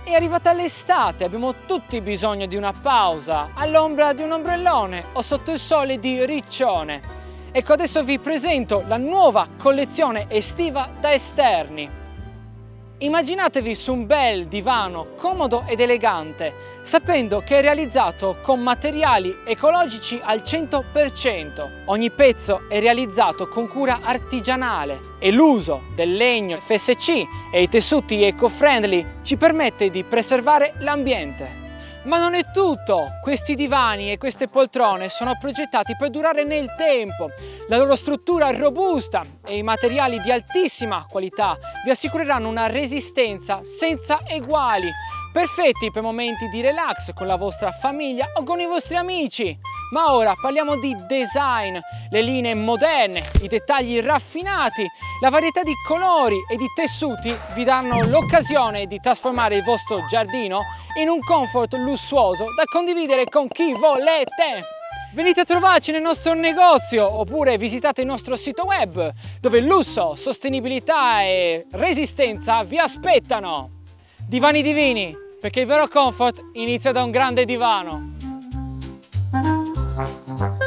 È arrivata l'estate, abbiamo tutti bisogno di una pausa, all'ombra di un ombrellone o sotto il sole di Riccione. Ecco, adesso vi presento la nuova collezione estiva da Esterni. Immaginatevi su un bel divano comodo ed elegante, sapendo che è realizzato con materiali ecologici al 100%. Ogni pezzo è realizzato con cura artigianale e l'uso del legno FSC e i tessuti eco-friendly ci permette di preservare l'ambiente. Ma non è tutto! Questi divani e queste poltrone sono progettati per durare nel tempo. La loro struttura robusta e i materiali di altissima qualità vi assicureranno una resistenza senza eguali, perfetti per momenti di relax con la vostra famiglia o con i vostri amici. Ma ora parliamo di design, le linee moderne, i dettagli raffinati, la varietà di colori e di tessuti vi danno l'occasione di trasformare il vostro giardino in un comfort lussuoso da condividere con chi volete. Venite a trovarci nel nostro negozio oppure visitate il nostro sito web dove lusso, sostenibilità e resistenza vi aspettano. Divani divini, perché il vero comfort inizia da un grande divano.